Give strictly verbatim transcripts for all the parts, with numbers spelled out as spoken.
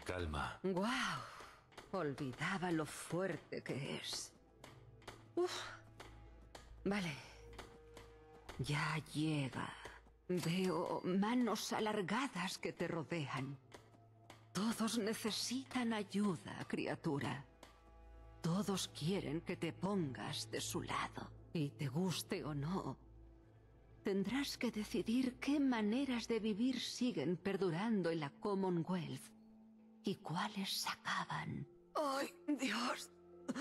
Calma. ¡Guau! Olvidaba lo fuerte que es. Uf. Vale. Ya llega. Veo manos alargadas que te rodean. Todos necesitan ayuda, criatura. Todos quieren que te pongas de su lado. Y te guste o no, tendrás que decidir qué maneras de vivir siguen perdurando en la Commonwealth y cuáles acaban. ¡Ay, Dios!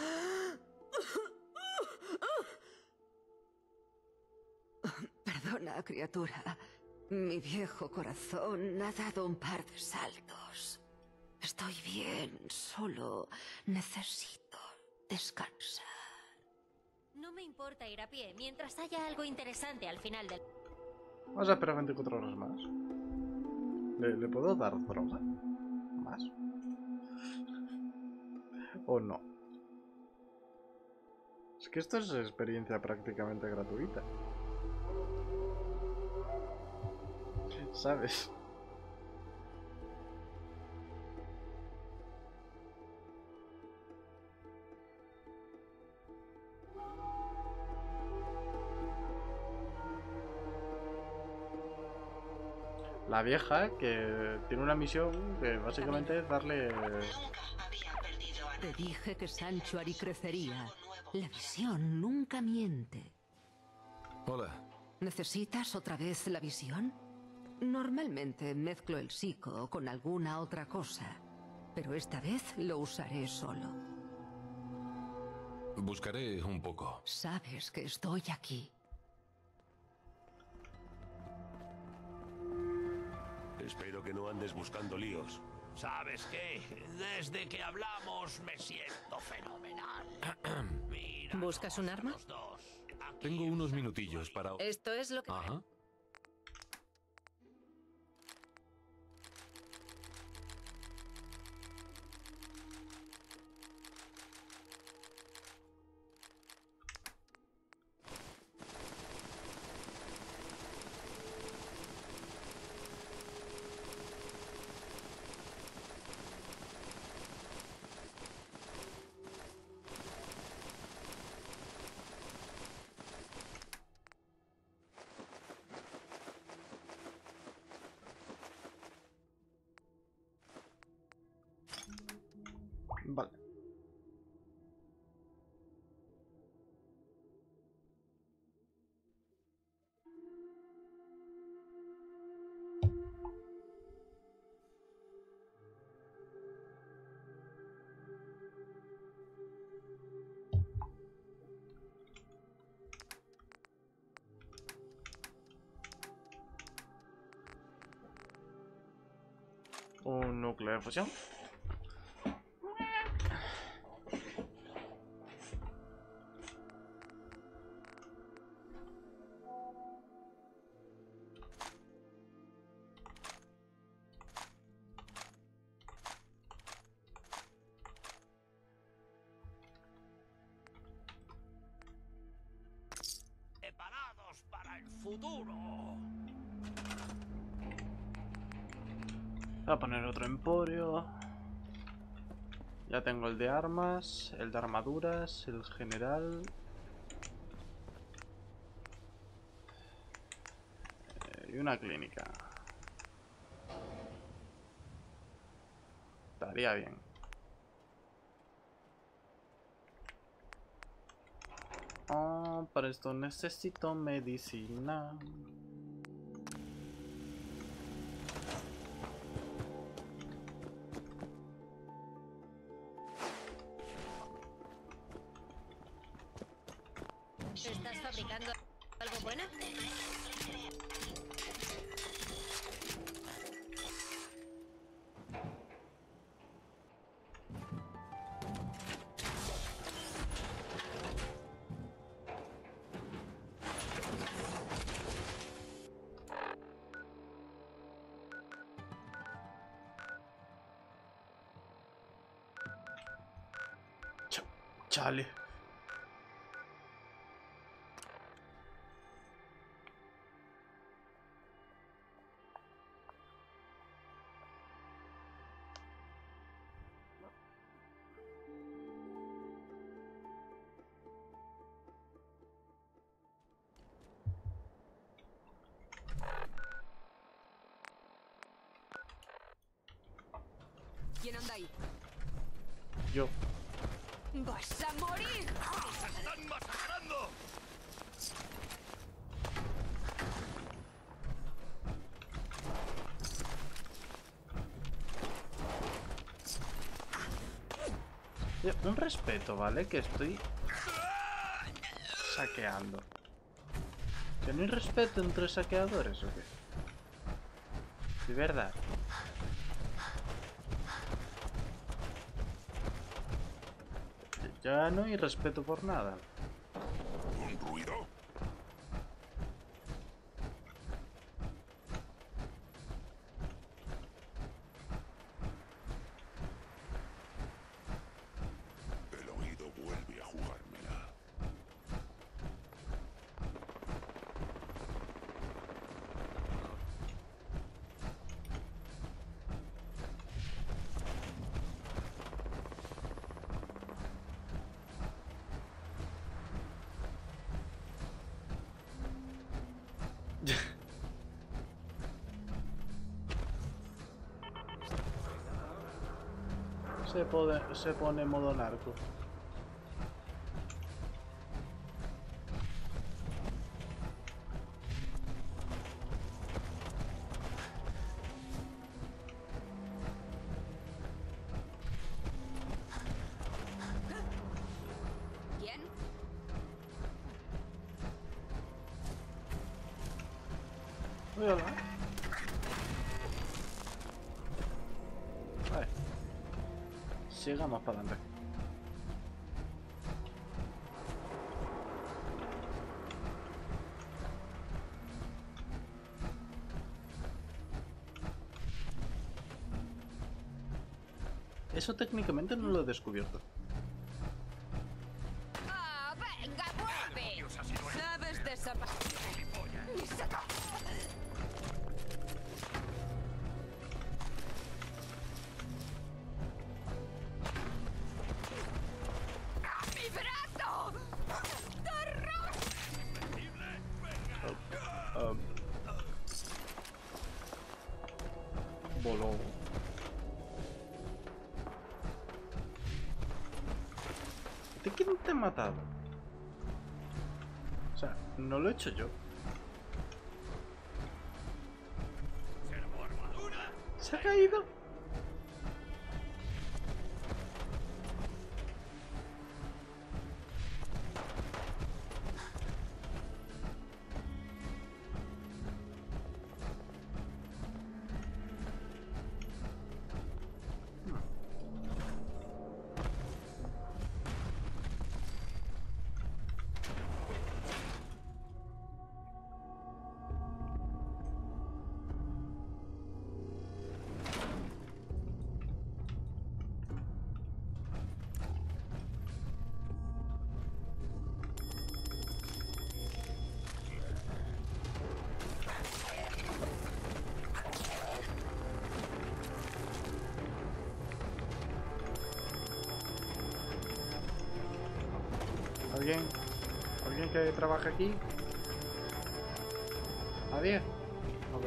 Perdona, criatura. Mi viejo corazón ha dado un par de saltos. Estoy bien, solo necesito descansar. No me importa ir a pie, mientras haya algo interesante al final del... Vamos a esperar veinticuatro horas más. ¿Le, ¿le puedo dar droga? ¿Más? ¿O no? Es que esto es experiencia prácticamente gratuita. ¿Sabes? La vieja que tiene una misión que básicamente es darle... Te dije que Sanctuary crecería. La visión nunca miente. Hola. ¿Necesitas otra vez la visión? Normalmente mezclo el psico con alguna otra cosa, pero esta vez lo usaré solo. Buscaré un poco. Sabes que estoy aquí. Espero que no andes buscando líos. ¿Sabes qué? Desde que hablamos me siento fenomenal. Mira, ¿Buscas un arma? los dos. Aquí Tengo unos minutillos para... Esto es lo que... Ajá. Vale. Un núcleo de fusión. preparados para el futuro. Voy a poner otro emporio. Ya tengo el de armas, el de armaduras, el general. Eh, y una clínica. Estaría bien. Oh, para esto necesito medicina. ¿Estás fabricando algo bueno? Ch- Chale. ¿Quién anda ahí? Yo. ¡Vas a morir! ¡Nos están masacrando! Oye, un respeto, ¿vale? Que estoy saqueando. ¿Que no hay respeto entre saqueadores o qué? De verdad. Ya no hay respeto por nada. ¿Un ruido? El oído vuelve a jugármela. Se pone, se pone modo narco. ¿Quién? Mírala. Vale. Sigamos para adelante. Eso técnicamente no lo he descubierto. ¡Ah, venga, vuelve! Dios, ha sido él. Sabes desaparecer. ¡Mi brazo! ¡Terror! Um, voló. ¿De quién te ha matado? O sea, no lo he hecho yo. ¡Observo armadura! ¿Se ha caído? ¿Alguien? ¿Alguien que trabaja aquí? ¿Nadie? Ok.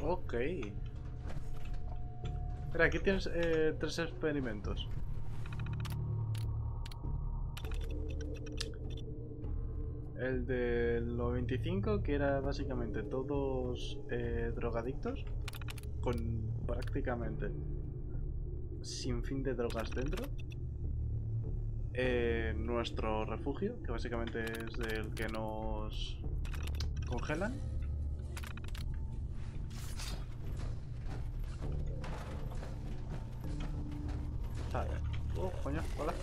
Ok. Mira, aquí tienes eh, tres experimentos. El del noventa y cinco, que era básicamente todos eh, drogadictos, con prácticamente sin fin de drogas dentro. Eh, nuestro refugio, que básicamente es el que nos congelan. Vale. Oh, coño, hola.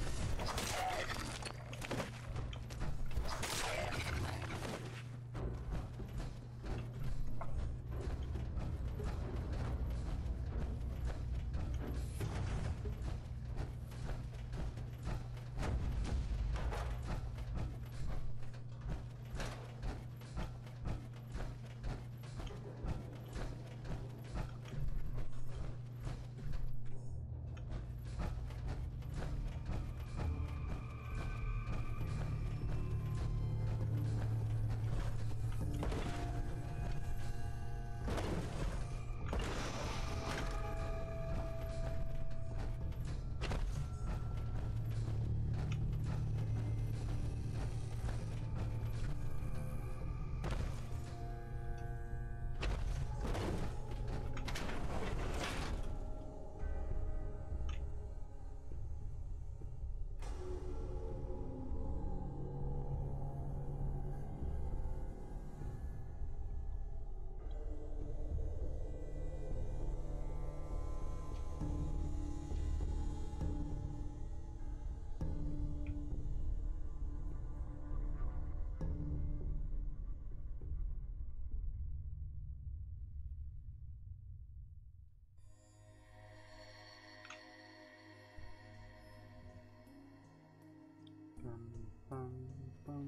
Pam, pam.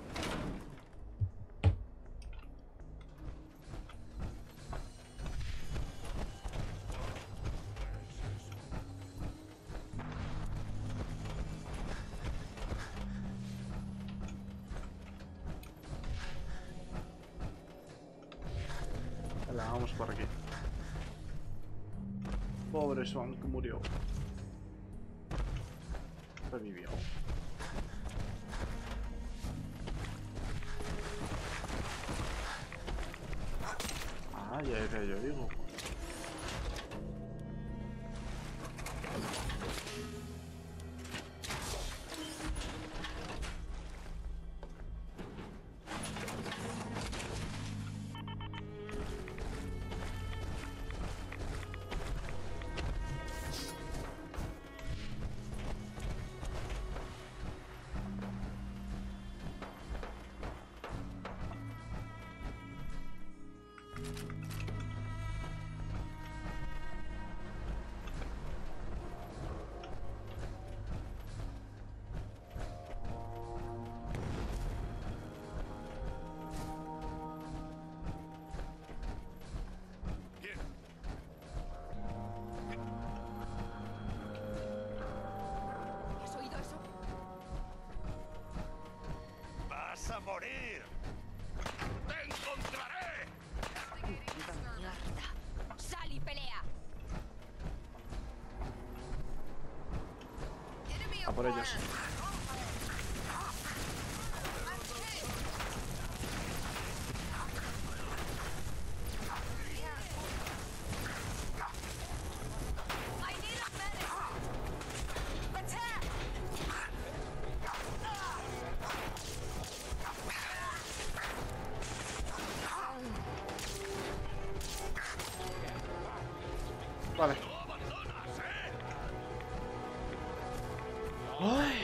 Vale, vamos por aquí. Pobre Swan que murió. Revivió. Ah, ya es que yo digo. ¡Vas a morir! ¡Te encontraré! ¡Mierda! ¡Sal y pelea! A por ellos. Vale. Ay.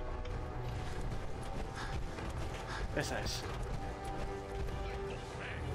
Esa es.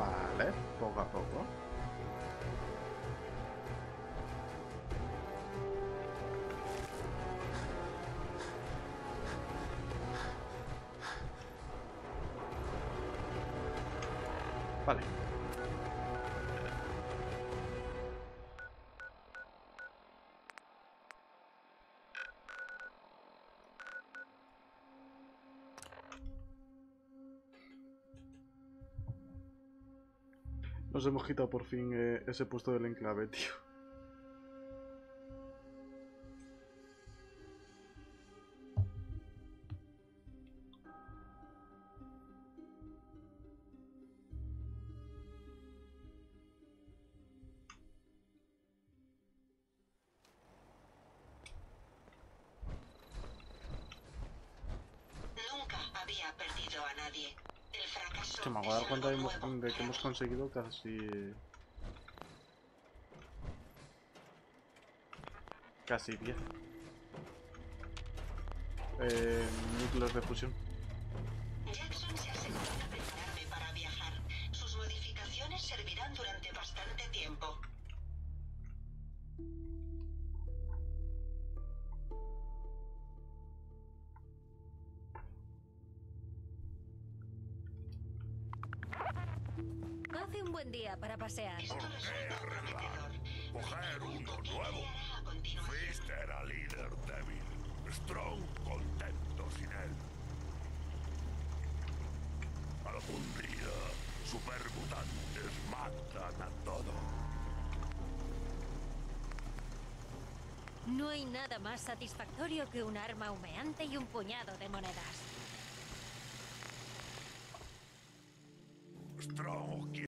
Vale, poco a poco. Vale. Nos hemos quitado por fin eh, ese puesto del enclave, tío. Nunca había perdido a nadie. El fracaso Que me hago dar es cuenta de, algo hemos- nuevo de que para hemos mí. conseguido casi... Casi diez. Eh, núcleos de fusión. Jackson se aseguró de prepararme para viajar. Sus modificaciones servirán durante bastante tiempo. Hace un buen día para pasear. Esto resulta prometedor. Coger uno ¿Qué nuevo. se hará a continuación? Fist era líder débil. Strong contento sin él. Algún día, supermutantes matan a todo. No hay nada más satisfactorio que un arma humeante y un puñado de monedas. Strong